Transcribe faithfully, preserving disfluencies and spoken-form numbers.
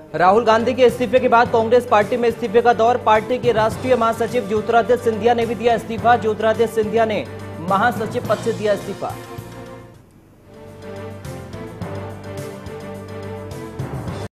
राहुल गांधी के इस्तीफे के बाद कांग्रेस पार्टी में इस्तीफे का दौर। पार्टी के राष्ट्रीय महासचिव ज्योतिरादित्य सिंधिया ने भी दिया इस्तीफा। ज्योतिरादित्य सिंधिया ने महासचिव पद से दिया इस्तीफा।